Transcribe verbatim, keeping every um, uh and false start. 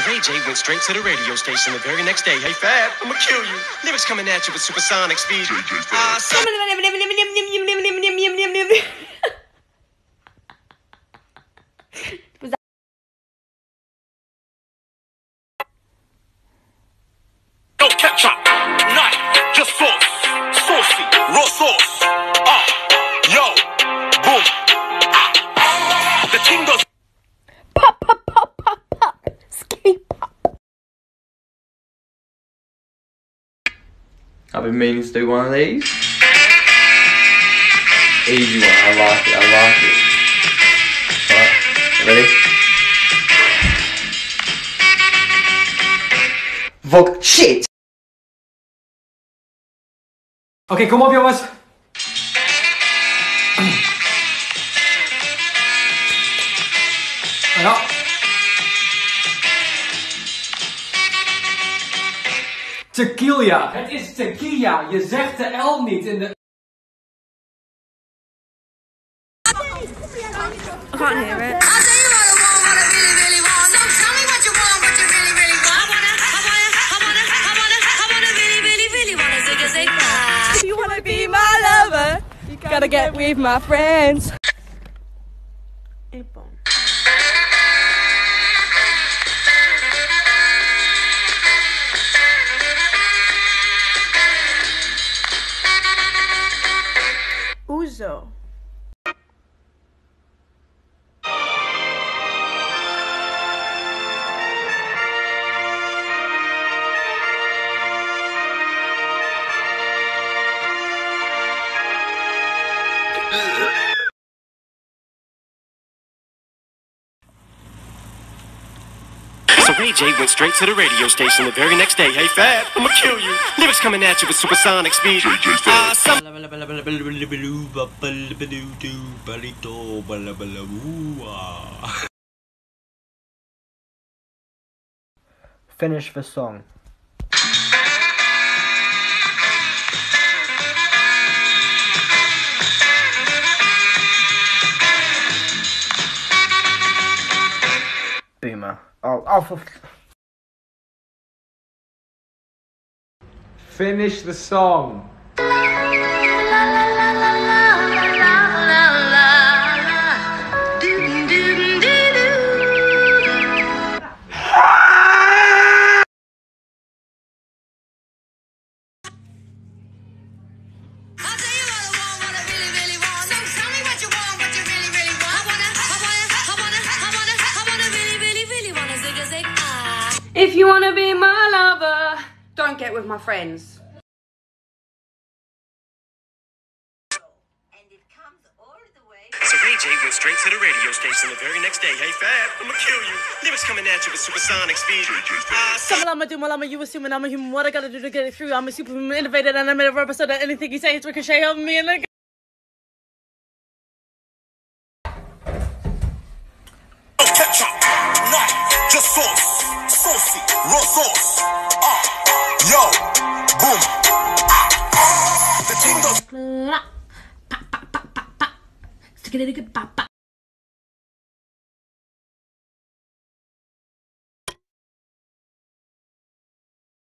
Ray J went straight to the radio station the very next day. Hey, Fab, I'ma kill you. Lyrics coming at you with supersonic speed. Uh, some- No ketchup, none, just sauce, saucy, raw sauce. Ah, yo, boom. Ah. The thing goes. Pop, pop, pop, pop, pop. Skitty pop. I've been meaning to do one of these. Easy one, I like it, I like it. Right, ready? Vog shit! Oké, kom op jongens. Ja. Tequila. Het is tequila. Je zegt de L niet in de... I can't hear it. I'll tell you what I want, what I really, really want. So tell me what you want, what you really, really want. I wanna, I wanna, I wanna, I wanna, I wanna really, really, really wanna zig a zig. If you wanna be my lover, you gotta get with my friends. Hey, boom. Uzo. So Ray J went straight to the radio station the very next day. Hey, Fab, I'ma kill you. Lyrics coming at you with supersonic speed. Uh, some- Finish the song. Boomer. Oh, oh for... Finish the song. If you wanna be my lover, don't get with my friends. So Ray J went straight to the radio station the very next day. Hey, Fab, I'ma kill you. Lyrics coming at you with supersonic speed. Uh, some- I'ma do my you assuming I'm a human. What I gotta do to get it through? I'm a superhuman innovator and I'm in a rubber so that anything you say is ricochet on me and like. No ketchup, none, just sauce, saucy, raw sauce. Ah, yo, boom. Ah. The thing goes. Pop, pop, pop, pop, pop. Stick it in a good pop, pop.